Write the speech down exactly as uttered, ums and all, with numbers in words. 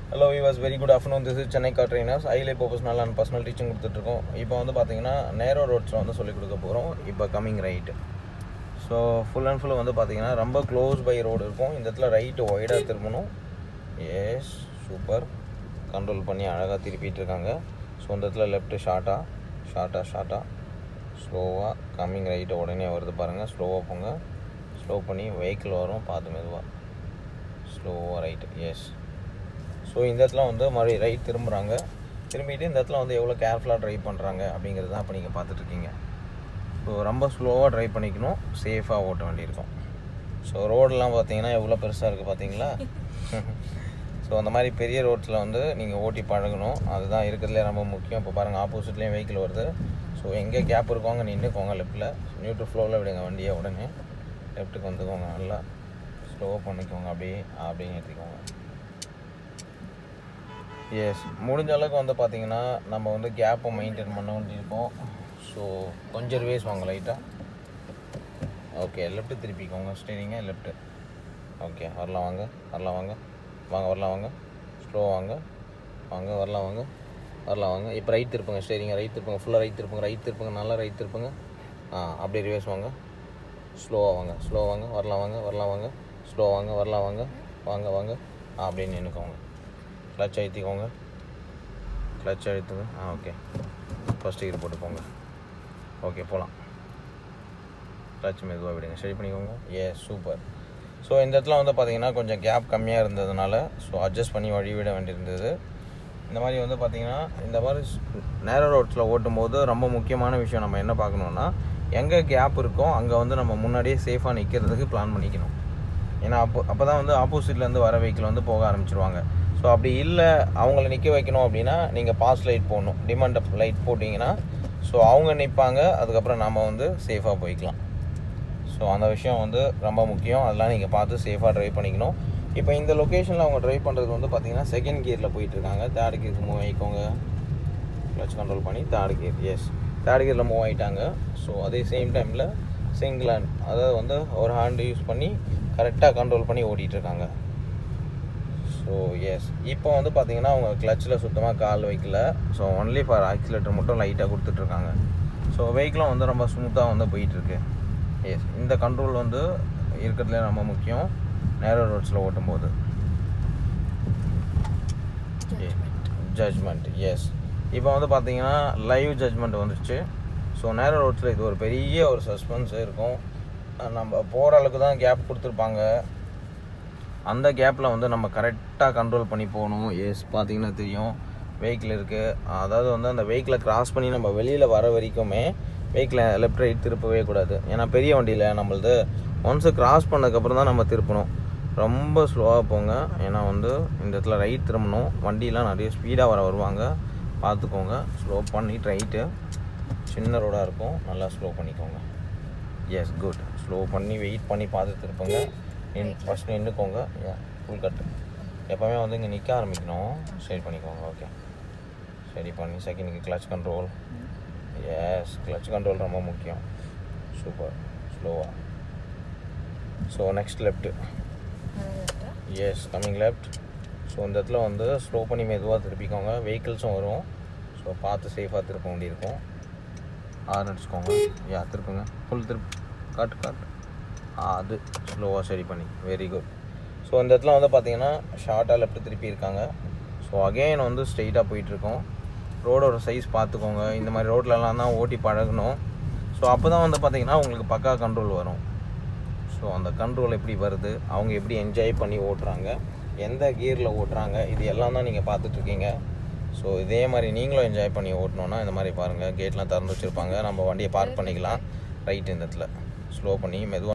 Hello viewers, very good afternoon. This is Chennai car trainers. Highly professional and personal teaching கொடுத்துட்ருக்கோம். இப்போ வந்து பார்த்தீங்கன்னா நேரோ ரோட்ஸில் வந்து சொல்லிக் கொடுக்க போகிறோம். இப்போ coming right. So full and full வந்து பார்த்தீங்கன்னா ரொம்ப க்ளோஸ் பை ரோடு இருக்கும். இந்த இடத்துல ரைட்டு ஒய்டாக திரும்பணும். Yes super. கண்ட்ரோல் பண்ணி அழகாக திருப்பிட்டு இருக்காங்க. ஸோ இந்த இடத்துல லெஃப்ட்டு ஷார்ட்டாக ஷார்ட்டாக ஷார்ட்டாக ஸ்லோவாக கம்மிங் ரைட்டு உடனே வருது பாருங்கள். ஸ்லோவாக போங்க. ஸ்லோ பண்ணி வெஹிக்கிள் வரும், பார்த்து மெதுவாக ஸ்லோவாக ரைட்டு. எஸ். ஸோ இந்த இடத்துல வந்து மாதிரி ரைட் திரும்புகிறாங்க. திரும்பிட்டு இந்த இடத்துல வந்து எவ்வளோ கேர்ஃபுல்லாக ட்ரைவ் பண்ணுறாங்க அப்படிங்கிறது தான் இப்போ நீங்கள் பார்த்துட்ருக்கீங்க. ஸோ ரொம்ப ஸ்லோவாக ட்ரைவ் பண்ணிக்கணும், சேஃபாக ஓட்ட வேண்டியிருக்கும். ஸோ ரோடெலாம் பார்த்தீங்கன்னா எவ்வளோ பெருசாக இருக்குது பார்த்தீங்களா? ஸோ அந்த மாதிரி பெரிய ரோட்ஸில் வந்து நீங்கள் ஓட்டி பழகணும். அதுதான் இருக்கிறதுலே ரொம்ப முக்கியம். இப்போ பாருங்கள், ஆப்போசிட்லேயும் வெஹிக்கிள் வருது. ஸோ எங்கே கேப் இருக்கோங்க நின்றுக்கோங்க. லெஃப்ட்டில் நியூட்ரல் ஃப்ளோவில் விடுங்க வண்டியை. உடனே லெஃப்ட்டுக்கு வந்துக்கோங்க. நல்லா ஸ்லோவாக பண்ணிக்கோங்க. அப்படியே அப்படின்னு எடுத்துக்கோங்க. எஸ், முடிஞ்ச அளவுக்கு வந்து பார்த்திங்கன்னா நம்ம வந்து கேப்பை மெயின்டைன் பண்ண வேண்டியிருக்கோம். ஸோ கொஞ்சம் ரிவேஸ் வாங்க லைட்டாக. ஓகே, லெஃப்ட்டு திருப்பிக்கோங்க. ஸ்டேரிங்க லெஃப்ட்டு. ஓகே, வரலாம் வாங்க வரலாம் வாங்க வாங்க வரலாம் வாங்க ஸ்லோ வாங்க வாங்க வரலாம் வாங்க வரலாம் வாங்க. இப்போ ரைட் திருப்புங்க. ஸ்டேரிங்க ரைட் திருப்புங்க. ஃபுல்லாக ரைட் திருப்புங்க. ரைட் திருப்புங்க. நல்லா ரைட் திருப்புங்க. ஆ, அப்படியே ரிவேஸ் வாங்க. ஸ்லோவாக வாங்க ஸ்லோ வாங்க வரலாம் வாங்க வரலாம் வாங்க ஸ்லோ வாங்க வரலாம் வாங்க வாங்க வாங்க அப்படின்னு நின்றுக்கோங்க. கிளச் அழுத்திக்கோங்க. கிளச் அழுத்துங்க. ஆ, ஓகே. ஃபஸ்ட் கீர் போட்டு போங்க. ஓகே, போகலாம். கிளச் மெதுவாக விடுங்க. சரி பண்ணிக்கோங்க. ஏ சூப்பர். ஸோ இந்த இடத்துல வந்து பார்த்திங்கன்னா கொஞ்சம் கேப் கம்மியாக இருந்ததுனால ஸோ அட்ஜஸ்ட் பண்ணி வழி விட வேண்டியிருந்தது. இந்த மாதிரி வந்து பார்த்திங்கன்னா இந்த மாதிரி நேரோ ரோட்ஸில் ஓட்டும்போது ரொம்ப முக்கியமான விஷயம் நம்ம என்ன பார்க்கணுன்னா, எங்கே கேப் இருக்கோ அங்கே வந்து நம்ம முன்னாடியே சேஃபாக நிற்கிறதுக்கு பிளான் பண்ணிக்கணும். ஏன்னா அப்போ அப்போ தான் வந்து ஆப்போசிட்லேருந்து வர வெஹிக்கிள் வந்து போக ஆரம்பிச்சிருவாங்க. ஸோ அப்படி இல்லை, அவங்கள நிற்க வைக்கணும் அப்படின்னா நீங்கள் பாஸ் லைட் போடணும். டிமாண்ட் லைட் போட்டிங்கன்னா ஸோ அவங்க நிற்பாங்க. அதுக்கப்புறம் நம்ம வந்து சேஃபாக போய்க்கலாம். ஸோ அந்த விஷயம் வந்து ரொம்ப முக்கியம். அதெல்லாம் நீங்கள் பார்த்து சேஃபாக ட்ரைவ் பண்ணிக்கணும். இப்போ இந்த லொக்கேஷனில் அவங்க ட்ரைவ் பண்ணுறது வந்து பார்த்திங்கன்னா செகண்ட் கியரில் போயிட்டுருக்காங்க. தேர்ட் கியருக்கு மூவ் ஆகிக்கோங்க. கிளச் கண்ட்ரோல் பண்ணி தேர்ட் கியர். எஸ், தேர்ட் கியரில் மூவ் ஆகிட்டாங்க. ஸோ அதே சேம் டைமில் சிங்கிள் ஹேண்ட், அதாவது வந்து ஒரு ஹேண்டு யூஸ் பண்ணி கரெக்டாக கண்ட்ரோல் பண்ணி ஓட்டிகிட்ருக்காங்க. ஸோ எஸ், இப்போ வந்து பார்த்திங்கன்னா அவங்க கிளச்சில் சுத்தமாக கால் வைக்கல. ஸோ ஒன்லி ஃபார் ஆக்சிலேட்டர் மட்டும் லைட்டாக கொடுத்துட்ருக்காங்க. ஸோ வெஹிக்கிளும் வந்து ரொம்ப ஸ்மூத்தாக வந்து போயிட்டுருக்கு. எஸ், இந்த கண்ட்ரோல் வந்து இருக்கிறதுலே ரொம்ப முக்கியம் நேரோ ரோட்ஸில் ஓட்டும்போது. ஜட்ஜ்மெண்ட். எஸ், இப்போ வந்து பார்த்திங்கன்னா லைவ் ஜட்ஜ்மெண்ட் வந்துடுச்சு. ஸோ நேரோ ரோட்ஸில் இது ஒரு பெரிய ஒரு சஸ்பென்ஸ் இருக்கும். நம்ம போகிற அளவுக்கு தான் கேப் கொடுத்துருப்பாங்க. அந்த கேப்பில் வந்து நம்ம கரெக்டாக கண்ட்ரோல் பண்ணி போகணும். எஸ், பார்த்திங்கன்னா தெரியும் வெஹிக்கிள் இருக்குது. அதாவது வந்து அந்த வெஹிக்கிளை கிராஸ் பண்ணி நம்ம வெளியில் வர வரைக்குமே வெஹிக்கிளை லெஃப்ட் ரைட் திருப்பவே கூடாது. ஏன்னா பெரிய வண்டியில் நம்மளது ஒன்ஸு கிராஸ் பண்ணதுக்கப்புறம் தான் நம்ம திருப்பணும். ரொம்ப ஸ்லோவாக போங்க. ஏன்னா வந்து இந்த இடத்துல ரைட் திரும்பணும். வண்டியெலாம் நிறைய ஸ்பீடாக வர வருவாங்க, பார்த்துக்கோங்க. ஸ்லோ பண்ணிட்டு ரைட்டு சின்ன ரோடாக இருக்கும், நல்லா ஸ்லோ பண்ணிக்கோங்க. Yes, good. ஸ்லோ பண்ணி வெயிட் பண்ணி பார்த்து திருப்புங்க. நின் ஃபஸ்ட் நின்றுக்கோங்க. ஃபுல் கட்டு. எப்போவுமே வந்து இங்கே நிற்க ஆரம்பிக்கணும். சரி பண்ணிக்கோங்க. ஓகே, சரி பண்ணி செகண்டுக்கு clutch control. Yes, clutch control ரொம்ப முக்கியம். சூப்பர். ஸ்லோவாக. So next left. Yes, coming left. So இந்த இடத்துல வந்து ஸ்லோ பண்ணி மெதுவாக திருப்பிக்கோங்க. வெஹிக்கிள்ஸும் வரும். ஸோ பார்த்து சேஃபாக திருப்ப வேண்டியிருக்கும். ஆறு அடிச்சுக்கோங்க. யா, திருப்புங்க. ஃபுல் திருப்பு. காட்டு காட்டு. அது ஸ்லோவாக சரி பண்ணி. Very good. ஸோ இந்த இடத்துல வந்து பார்த்திங்கன்னா ஷார்ட்டாக லெஃப்ட் திருப்பி இருக்காங்க. ஸோ அகெயின் வந்து ஸ்ட்ரெயிட்டாக போயிட்டுருக்கோம். ரோடோட சைஸ் பார்த்துக்கோங்க. இந்த மாதிரி ரோட்லலாம் தான் ஓட்டி பழகணும். ஸோ அப்போ தான் வந்து பார்த்திங்கன்னா உங்களுக்கு பக்கா கண்ட்ரோல் வரும். ஸோ அந்த கண்ட்ரோல் எப்படி வருது, அவங்க எப்படி என்ஜாய் பண்ணி ஓட்டுறாங்க, எந்த கியரில் ஓட்டுறாங்க, இது எல்லாம் தான் நீங்கள் பார்த்துட்ருக்கீங்க. ஸோ இதே மாதிரி நீங்களும் என்ஜாய் பண்ணி ஓட்டணுன்னா இந்த மாதிரி பாருங்கள். கேட்லாம் திறந்து வச்சுருப்பாங்க. நம்ம வண்டியை பார்க் பண்ணிக்கலாம். ரைட் இந்த இடத்துல ஸ்லோ பண்ணி மெதுவாக